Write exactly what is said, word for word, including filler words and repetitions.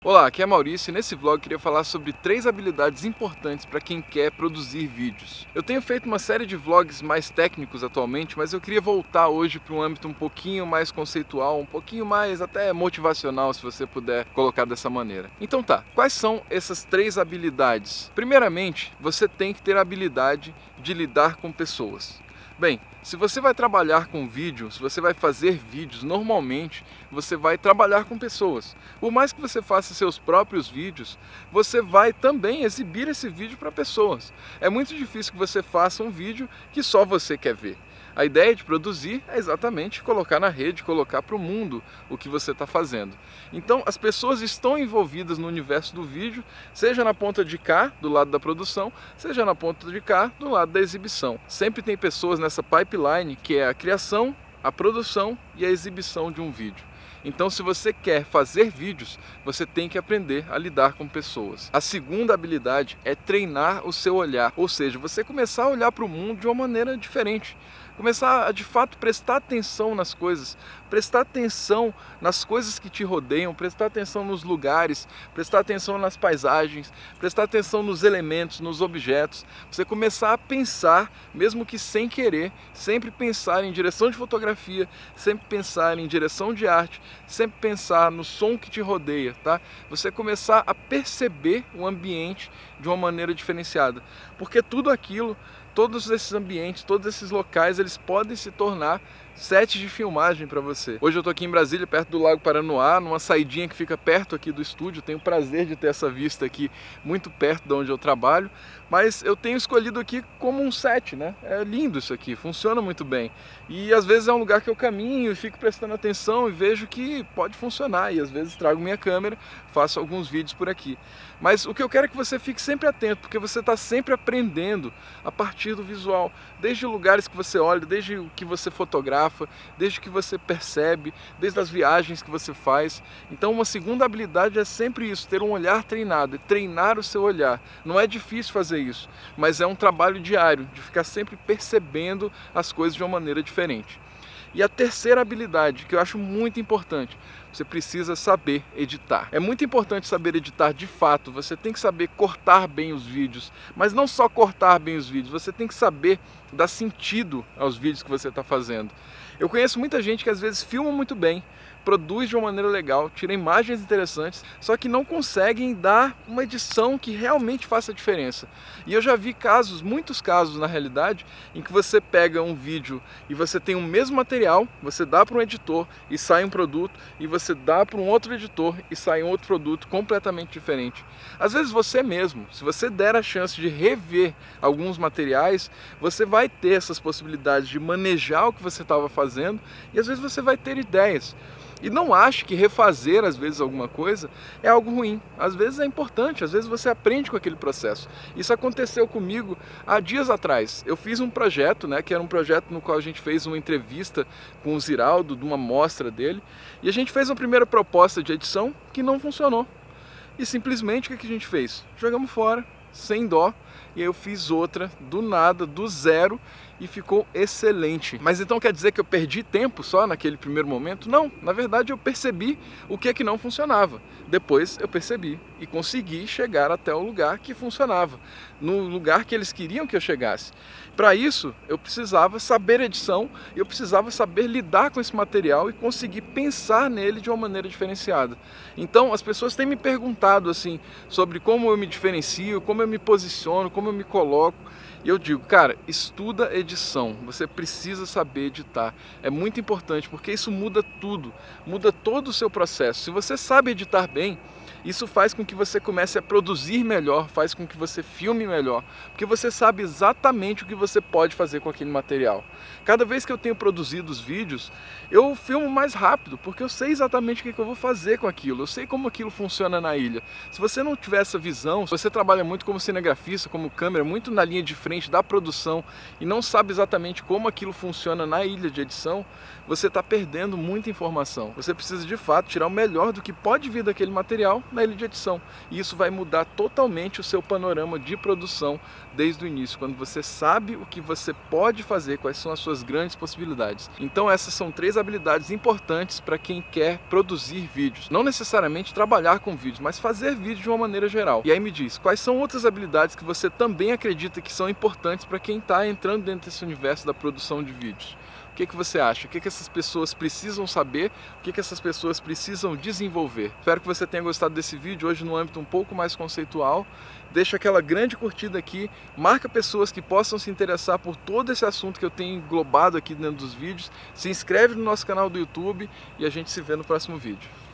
Olá, aqui é Maurício e nesse vlog eu queria falar sobre três habilidades importantes para quem quer produzir vídeos. Eu tenho feito uma série de vlogs mais técnicos atualmente, mas eu queria voltar hoje para um âmbito um pouquinho mais conceitual, um pouquinho mais até motivacional, se você puder colocar dessa maneira. Então tá, quais são essas três habilidades? Primeiramente, você tem que ter a habilidade de lidar com pessoas. Bem, se você vai trabalhar com vídeo, se você vai fazer vídeos, normalmente você vai trabalhar com pessoas. Por mais que você faça seus próprios vídeos, você vai também exibir esse vídeo para pessoas. É muito difícil que você faça um vídeo que só você quer ver. A ideia de produzir é exatamente colocar na rede, colocar para o mundo o que você está fazendo. Então as pessoas estão envolvidas no universo do vídeo, seja na ponta de cá, do lado da produção, seja na ponta de cá, do lado da exibição. Sempre tem pessoas nessa pipeline que é a criação, a produção e a exibição de um vídeo. Então, se você quer fazer vídeos, você tem que aprender a lidar com pessoas. A segunda habilidade é treinar o seu olhar, ou seja, você começar a olhar para o mundo de uma maneira diferente. Começar a, de fato, prestar atenção nas coisas, prestar atenção nas coisas que te rodeiam, prestar atenção nos lugares, prestar atenção nas paisagens, prestar atenção nos elementos, nos objetos. Você começar a pensar, mesmo que sem querer, sempre pensar em direção de fotografia, sempre pensar em direção de arte, sempre pensar no som que te rodeia, tá? Você começar a perceber o ambiente de uma maneira diferenciada, porque tudo aquilo, todos esses ambientes, todos esses locais, eles podem se tornar sets de filmagem para você. Hoje eu estou aqui em Brasília, perto do Lago Paranoá, numa saidinha que fica perto aqui do estúdio. Tenho o prazer de ter essa vista aqui muito perto de onde eu trabalho, mas eu tenho escolhido aqui como um set, né? É lindo isso aqui, funciona muito bem. E às vezes é um lugar que eu caminho e fico prestando atenção e vejo que pode funcionar, e às vezes trago minha câmera, faço alguns vídeos por aqui. Mas o que eu quero é que você fique sempre atento, porque você está sempre aprendendo a partir do visual, desde lugares que você olha, desde o que você fotografa, desde o que você percebe, desde as viagens que você faz. Então uma segunda habilidade é sempre isso, ter um olhar treinado, treinar o seu olhar. Não é difícil fazer isso, mas é um trabalho diário, de ficar sempre percebendo as coisas de uma maneira diferente. E a terceira habilidade, que eu acho muito importante, você precisa saber editar. É muito importante saber editar de fato, você tem que saber cortar bem os vídeos, mas não só cortar bem os vídeos, você tem que saber dar sentido aos vídeos que você está fazendo. Eu conheço muita gente que às vezes filma muito bem, produz de uma maneira legal, tira imagens interessantes, só que não conseguem dar uma edição que realmente faça a diferença. E eu já vi casos, muitos casos na realidade, em que você pega um vídeo e você tem o mesmo material, você dá para um editor e sai um produto, e você dá para um outro editor e sai um outro produto completamente diferente. Às vezes você mesmo, se você der a chance de rever alguns materiais, você vai ter essas possibilidades de manejar o que você estava fazendo, e às vezes você vai ter ideias. E não ache que refazer, às vezes, alguma coisa é algo ruim. Às vezes é importante, às vezes você aprende com aquele processo. Isso aconteceu comigo há dias atrás. Eu fiz um projeto, né, que era um projeto no qual a gente fez uma entrevista com o Ziraldo, de uma mostra dele, e a gente fez uma primeira proposta de edição que não funcionou. E simplesmente o que a gente fez? Jogamos fora, sem dó, e aí eu fiz outra, do nada, do zero, e ficou excelente. Mas então quer dizer que eu perdi tempo só naquele primeiro momento? Não, na verdade eu percebi o que é que não funcionava. Depois eu percebi e consegui chegar até o lugar que funcionava, no lugar que eles queriam que eu chegasse. Para isso eu precisava saber edição, eu precisava saber lidar com esse material e conseguir pensar nele de uma maneira diferenciada. Então as pessoas têm me perguntado assim sobre como eu me diferencio, como eu me posiciono, como eu me coloco. E eu digo, cara, estuda edição, você precisa saber editar. É muito importante, porque isso muda tudo, muda todo o seu processo. Se você sabe editar bem, isso faz com que você comece a produzir melhor, faz com que você filme melhor, porque você sabe exatamente o que você pode fazer com aquele material. Cada vez que eu tenho produzido os vídeos, eu filmo mais rápido, porque eu sei exatamente o que eu vou fazer com aquilo, eu sei como aquilo funciona na ilha. Se você não tiver essa visão, se você trabalha muito como cinegrafista, como câmera, muito na linha de frente da produção, e não sabe exatamente como aquilo funciona na ilha de edição, você está perdendo muita informação. Você precisa de fato tirar o melhor do que pode vir daquele material na ilha de edição. E isso vai mudar totalmente o seu panorama de produção desde o início, quando você sabe o que você pode fazer, quais são as suas grandes possibilidades. Então essas são três habilidades importantes para quem quer produzir vídeos. Não necessariamente trabalhar com vídeos, mas fazer vídeo de uma maneira geral. E aí me diz, quais são outras habilidades que você também acredita que são importantes para quem está entrando dentro desse universo da produção de vídeos? O que, que você acha? O que, que essas pessoas precisam saber? O que, que essas pessoas precisam desenvolver? Espero que você tenha gostado desse vídeo hoje no âmbito um pouco mais conceitual. Deixa aquela grande curtida aqui, marca pessoas que possam se interessar por todo esse assunto que eu tenho englobado aqui dentro dos vídeos. Se inscreve no nosso canal do YouTube e a gente se vê no próximo vídeo.